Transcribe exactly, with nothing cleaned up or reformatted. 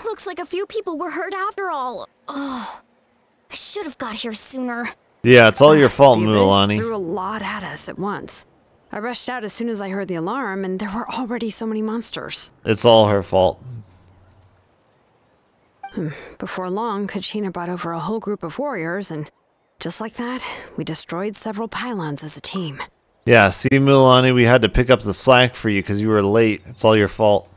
Looks like a few people were hurt after all. Oh, I should have got here sooner. Yeah, it's all your fault, The Abyss Mualani. threw a lot at us at once. I rushed out as soon as I heard the alarm, and there were already so many monsters. It's all her fault. Before long, Kachina brought over a whole group of warriors, and just like that, we destroyed several pylons as a team. Yeah, see, Mualani, we had to pick up the slack for you because you were late. It's all your fault.